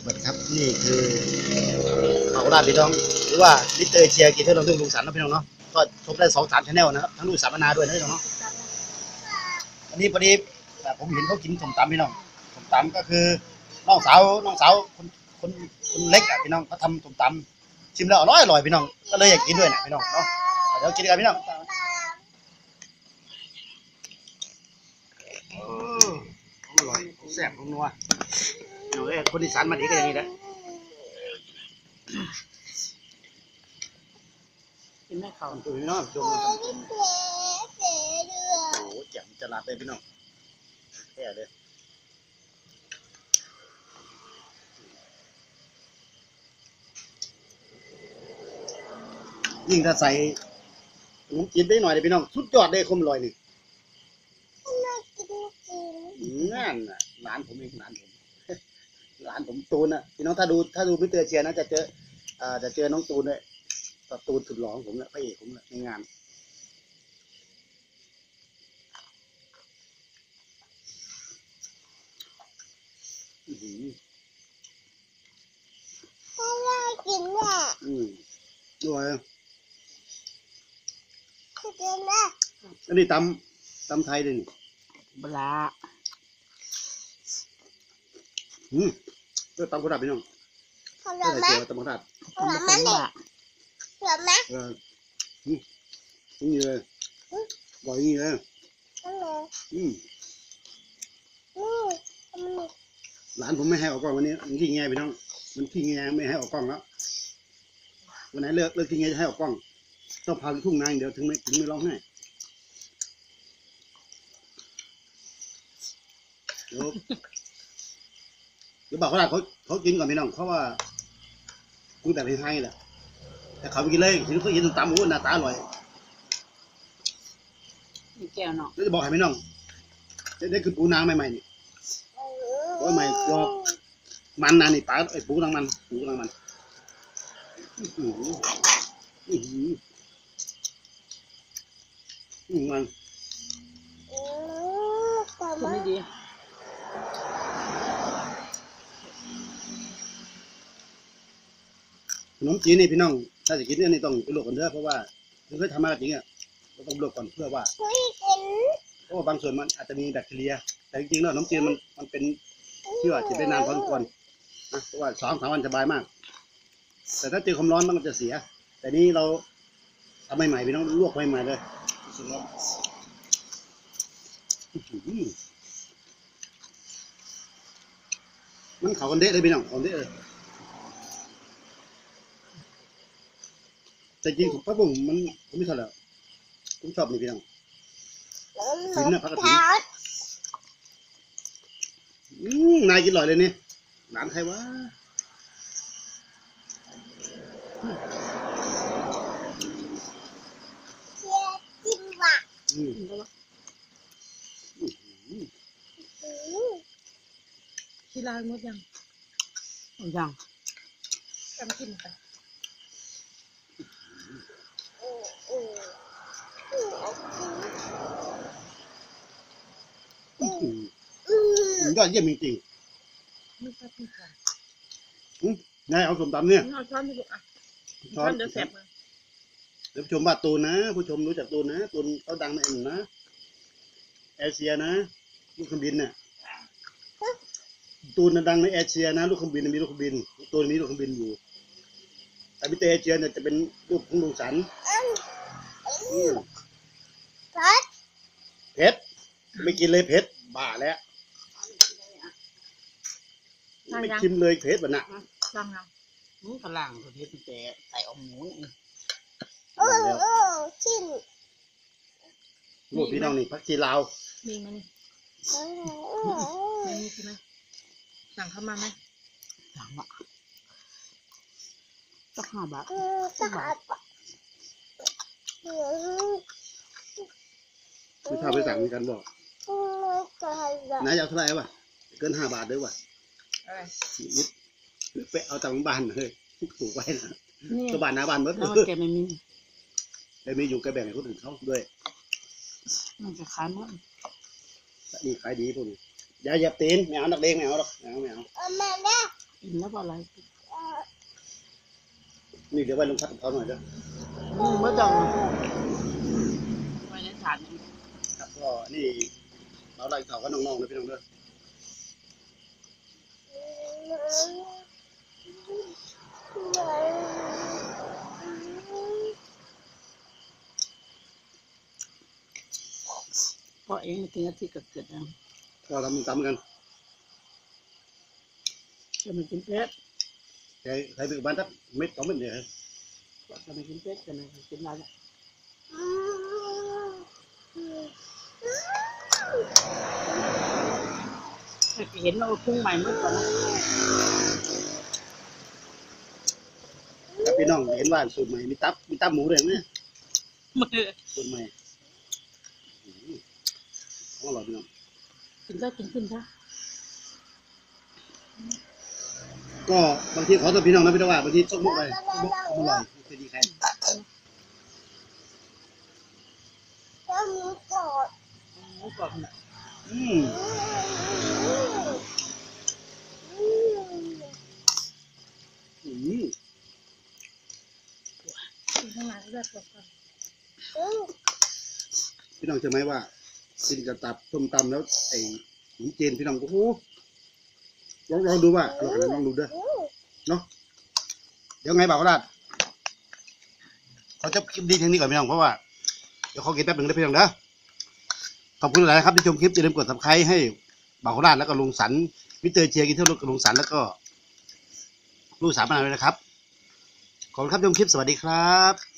วัสดีครับนี่คือเขาราดพี่น้องหรือว่าลิเตอร์เชียร์กีเทอร์ลงทุ่งลุงสันนะพี่น้องเนาะก็ชมได้2-3 channelนะครับทั้งลูกสามนาด้วยนะพี่น้องเนาะอันนี้พอดีผมเห็นเขากินส้มตำพี่น้องส้มตำก็คือน้องสาวคนเล็กอ่ะพี่น้องเขาทำส้มตำชิมแล้วอร่อยพี่น้องก็เลยอยากกินด้วยนะพี่น้องเนาะเดี๋ยวกินกันพี่น้องอร่อยแซ่บนัวคนอีสานมาดีก็อย่างนี้แหละกินไม่เข้าตัวพี่น้องชมโอ้แจ่มจะลาไปพี่น้องแค่เลยยิ่งถ้าใส่ขนมจีนได้หน่อยเลยพี่น้องสุดยอดเลยคมลอยนี่นั่นน่ะร้านผมเองร้านผมตูนน่ะพี่น้องถ้าดูมิสเตอร์เชียร์นะจะเจอน้องตูนด้วยตูนสุดหล่อของผมแหละพระเอกผมแหละในงานกินแม่ด้วยกินแม่อันนี้ตำไทยเลยนี่ปลาก็ตำกระดาษพี่น้องขนมไหมตำกระดาษขนมไหมขนมไหมนี่เลยบ่อยนี่เลยหลานผมไม่ให้ออกกล้องวันนี้มันขี้แงพี่น้องมันขี้แงไม่ให้ออกกล้องแล้ววันไหนเลิกขี้แงจะให้ออกกล้องต้องพาไปทุ่งนาเดี๋ยวถึงไม่ร้องไห้เดี๋ยวบอกเขากินก่อนพี่น้องเพราะว่าคุยแบบให้แหละแต่เขาไปกินเลยเห็นเขากินตำหมูหน้าตาอร่อยมีแก้วเนาะแล้วจะบอกให้พี่น้องได้คือปูนาใหม่ๆนี่ปูใหม่กรอบมันนะนี่ปลาไอ้ปูนางมันมันไม่ดีขนมจีนนี่พี่น้องถ้าจะกินนี่ต้องไปลวกก่อนเด้อเพราะว่าถึงเคยทำมาจริงอ่ะเราต้องลวกก่อนเพื่อว่าเพราะว่าบางส่วนมันอาจจะมีแบคทีเรียแต่จริงๆแล้วขนมจีนมันเป็นที่ว่าจะได้นานพอสมควรนะเพราะว่า2-3 วันสบายมากแต่ถ้าเจอความร้อนมันก็จะเสียแต่นี้เราทำใหม่ๆพี่น้องลวกใหม่ๆเลยมันเข้ากันเด็ดเลยพี่น้องเข้ากันเด็ดเลยแต่จริงผมผมไม่ชอบแล้วผมชอบนี่พี่น้องกินนะพักกระถิ่นนายกินอร่อยเลยนี่ร้านใครวะกินว่ะที่ร้านหมดยังจำกินกันยอดเยี่ยมจริงๆไม่ชอบกินค่ะนายเอาส้มตำเนี่ยเอาช้อนไปดูอ่ะช้อนเดี๋ยวแสบเลยเดี๋ยวผู้ชมบ้านตูนนะผู้ชมรู้จักตูนนะตูนเขาดังในเอ็มนะเอเชียนะลูกเครื่องบินเนี่ยตูนดังในเอเชียนะลูกเครื่องบินมีลูกเครื่องบินตูนมีลูกเครื่องบินอยู่แต่พิเตเอเชียเนี่ยจะเป็นลูกของลุงสันเผ็ดไม่กินเลยเผ็ดบ้าแล้วไม่ชิมเลยเผ็ดแบบน่ะตั้งยังกระลังตัวที่แต่ใส่อมหมูชิ้นลูกพี่น้องนี่พักชีลาวมีไหมนี่ไม่มีใช่ไหมสั่งเข้ามาไหมสั่งอ่ะสัก5 บาทไม่ชอบไปสั่งกันบอกนายเอาเท่าไหร่วะเกิน5 บาทด้วยวะไปเอาจากบ้านเลยถูกไว้นะก็บ้านหน้าบ้านเมื่อแล้วแกไม่มีอยู่แกแบ่งให้คนอื่นเขาด้วยมันจะขายหมดนี่ขายดีพวกนี้อย่าตีนไม่เอานักเลงไม่เอาหรอกไม่เอาแม่กินแล้วอะไรนี่เดี๋ยวไว้ลงพัดเขาหน่อยเด้อเมื่อจังไว้ในฐานครับก็นี่เราไล่เขาก็น้องๆเลยพี่น้องเด้อพ่อเองกินอาทิตย์ก็เกิดนะก็ทำตามกันจะไม่กินเพชรใช้ไปบ้านทักเม็ด2 เม็ดเนี่ยจะไม่กินเพชรจะไม่กินอะไรเห็นเราพุ่งใหม่เมื่อก่อนนะครับพี่น้องเห็นว่าสูตรใหม่มีตับหมูด้วยเนี่ยมือสูตรใหม่อร่อยพี่น้องกินได้กินขึ้นซะก็บางทีขอตัวพี่น้องนะพี่น้องว่าบางทีชกมุกไปมุกอร่อยไม่เคยดีใครแล้วมีกอดหมูกรอบเนี่ยอืมอืมกินข้างในเลือดก่อนพี่น้องเชื่อไหมว่ากินกับตับส้มตำแล้วไอ้หมูเจนพี่น้องโอ้โหลองดูว่าอร่อยขนาดลองดูเด้อเนาะเดี๋ยวไงบ่าวราชเขาจะคลิปดีเท่านี้ก่อนพี่น้องเพราะว่าเดี๋ยวเขากินแป๊บหนึ่งได้พี่น้องเด้อขอบคุณหลายนะครับที่ชมคลิปอย่าลืมกด Subscribe ให้บ่าวราชแล้วก็ลุงสันมิสเตอร์เชียร์กินเที่ยวรถกับลุงสันแล้วก็ลูกสาวมานานเลยนะครับขอบคุณครับชมคลิปสวัสดีครับ